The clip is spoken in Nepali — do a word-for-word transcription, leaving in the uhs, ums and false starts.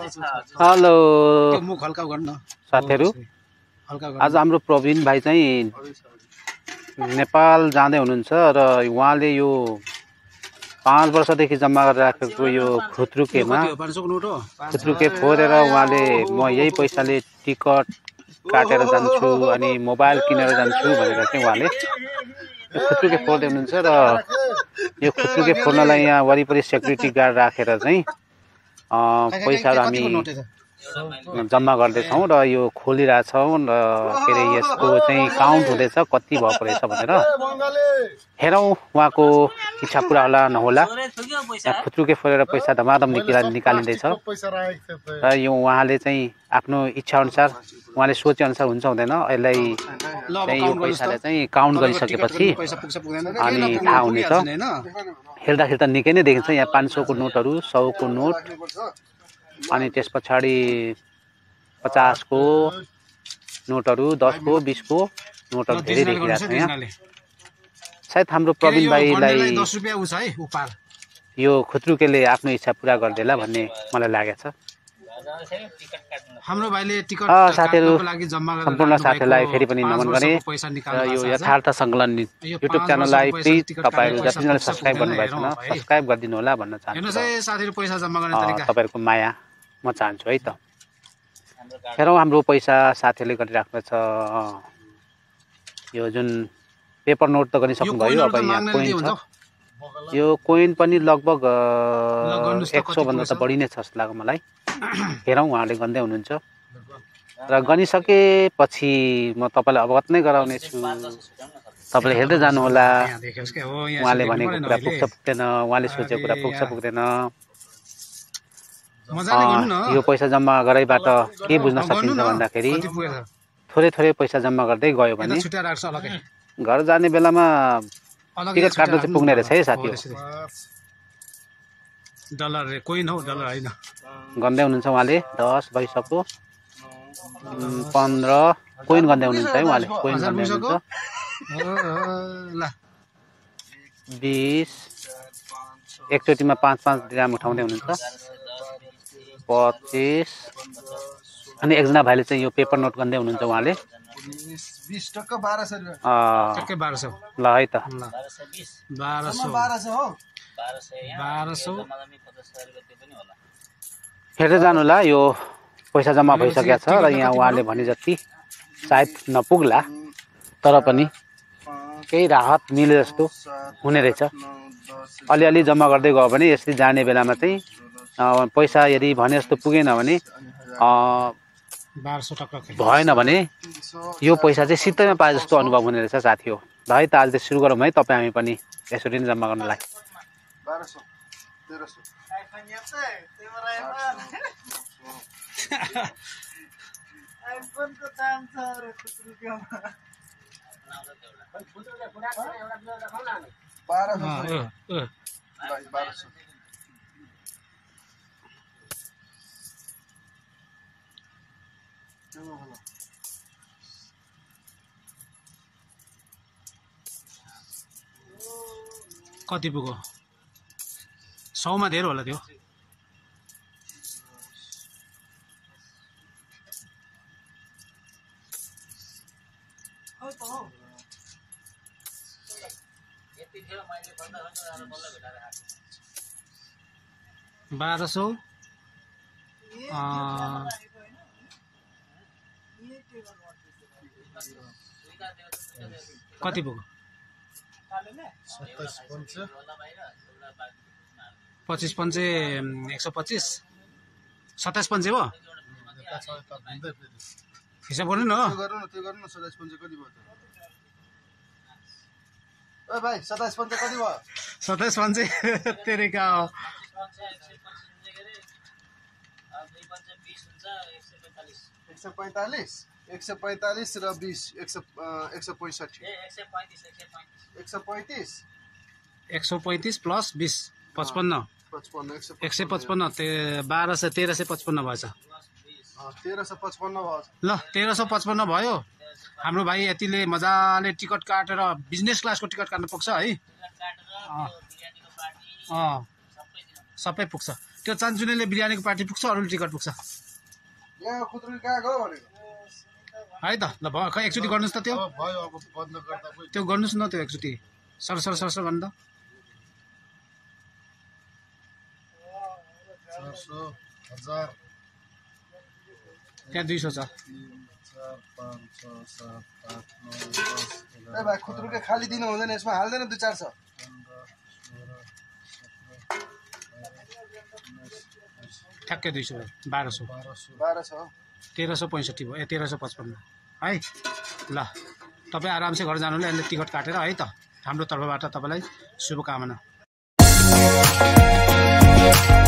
हेलो साथीहरु, आज हाम्रो प्रवीण भाइ चाहिँ नेपाल जाँदै हुनुहुन्छ र उहाँले यो पाँच वर्षदेखि जम्मा गरेर राखेको यो खुत्रुकेमा खुत्रुके फोरेर उहाँले म यही पैसाले टिकट काटेर जान्छु अनि मोबाइल किनेर जान्छु भनेर चाहिँ उहाँले यो खुत्रुके फोर्दै हुनुहुन्छ र यो खुत्रुके फोर्नलाई यहाँ वरिपरि सेक्युरिटी गार्ड राखेर चाहिँ पैसाहरु हामी जम्मा गर्दैछौं र यो खोलिरहेछौं र के रे यसको चाहिँ काउन्ट हुँदैछ कति भएको रहेछ भनेर हेरौं उहाँको इच्छा पूरा होला नहोला। यहाँ खुत्रुके फोरेर पैसा धमाधम निकाल निकालिँदैछ र यो उहाँले चाहिँ आफ्नो इच्छा अनुसार उहाँले सोचे अनुसार हुन्छ हुँदैन यसलाई चाहिँ यो पैसाले चाहिँ काउन्ट गरिसकेपछि अनि थाहा हुनेछ। हेर्दाखेरि त निकै नै देखिन्छ यहाँ पाँच सौ को नोटहरु सौ को नोट अनि त्यसपछि पचास को नोटहरु दस को बीस को नोटहरु धेरै देखिरहेको छ यहाँ। सायद हाम्रो प्रवीण भाइलाई दस रुपैयाँ उस है उपार यो खुत्रुकेले आफ्नो इच्छा पूरा गर्देला भन्ने मलाई लागेको छ। हाम्रो भाइले टिकट साथीहरु काट्नको लागि जम्मा गरेर सम्पूर्ण साथीहरुलाई फेरि पनि नमन गरे र यो यथार्थ संकलन युट्युब च्यानललाई प्लिज तपाईहरु जतिजनाले सब्स्क्राइब गर्नुभएको छैन सब्स्क्राइब गरिदिनु होला भन्न चाहन्छु। हेर्नुस् है साथीहरु पैसा जम्मा गर्ने तरिका तपाईहरुको माया म चाहन्छु है त। हेरौं हाम्रो पैसा साथीहरुले गरिराख्नु छ। यो जुन पेपर नोट त गरिसक्नु भयो अब यहाँ कोइन छ। यो कोइन पनि लगभग एक सौ भन्दा त बढी नै छ जस्तो लाग्यो मलाई। हेरौं उहाँले गन्दै हुनुहुन्छ र गनिसकेपछि म तपाईलाई अवगत नै गराउने छु। तपाईले हेर्दै जानु होला उहाँले भनेको कुरा पुग्छ पुग्दैन उहाँले सोचेको कुरा पुग्छ पुग्दैन। यो पैसा जम्मा गराइबाट के बुझ्न सकिन्छ भन्दाखेरि थोरै थोरै पैसा जम्मा गर्दै गयो भने घर जाने बेलामा टिकट काट्न चाहिँ पुग्ने रहेछ है साथीहरु। डलर कोइन हो डलर हैन। गन्दै हुनुहुन्छ उहाँले दस भइसक्यो पन्ध्र कोइन गन्दै हुनुहुन्छ है उहाँले कोइन गन्दै हुनुहुन्छ ल बीस एकचोटीमा पाँच पाँच ग्राम उठाउँदै हुनुहुन्छ पच्चीस अनि एकजना भाइले चाहिँ यो पेपर नोट गन्दै हुनुहुन्छ उहाँले बीस टक्का बाह्र सौ अ टक्कै बाह्र सौ ल है त बाह्र सौ बाह्र सौ हो बाह्र सौ हेर्दै जानु होला। यो पैसा जम्मा भइसकेको छ र यहाँ उहाँले भने जति सायद नपुग्ला तर पनि केही राहत मिले जस्तो हुने रहेछ। अलिअलि जम्मा गर्दै गयो भने यसरी जाने बेलामा चाहिँ पैसा यदि भने जस्तो पुगेन भने बाह्र सौ टक्का भएन भने यो पैसा चाहिँ सित्तैमा पाए जस्तो अनुभव हुने रहेछ साथी हो। ल है त आज चाहिँ सुरु गरौँ है तपाई हामी पनि यसरी नै जम्मा गर्नलाई। बाह्र सौ तेह्र सौ आइफोनको दाम छ रे खुत्रुकेमा बाह्र सौ बाह्र सौ कति पुग्यो सौमा धेरै होला त्यो बाह्र सौ कति पुग्यो पच्चीस पन्चे एक सौ पच्चीस सत्ताइस पन्चे हो हिसाब गर्नु न सत्ताइस पन्चे कति भयो सत्ताइस पन्चे तेरे का एक सौ पैंतालीस एक सौ पैंतालीस र बीस एक सौ एक सौ पैंसठी एक सौ पैंतीस एक सौ पैंतीस प्लस बीस पचपन्न एक सय पचपन्न बाह्र सय तेह्र सय पचपन्न भएछ तेह्र सय पचपन्न भयो ल तेह्र सय पचपन्न भयो। हाम्रो भाइ यतिले मजाले टिकट काटेर बिजनेस क्लासको टिकट काट्न पुग्छ है। अँ सबै पुग्छ। त्यो चान्चुनेले बिरयानीको पार्टी पुग्छ अरूले टिकट पुग्छ यहाँ खुद्रुक गएको भनेको है त ल भयो खै एकचोटि गर्नुहोस् त त्यो भयो अब बन्द गर्दा त्यो गर्नुहोस् न त्यो एकचोटि सर सर सर सर भन्नु त चार सौ हजार त्यहाँ दुई सौ छ चार पाँच छ सात आठ नौ दस ए भाइ खुद्रुके खाली दिनु हुँदैन यसमा हाल्दैन दुई चार सौ ठ्याक्कै दुई सौ बाह्र सौ बाह्र सौ तेह्र सौ पैँसठी भयो ए तेह्र सौ पचपन्न है ल तपाईँ आरामसे घर जानुले अहिले टिकट काटेर है त हाम्रो तर्फबाट तपाईँलाई शुभकामना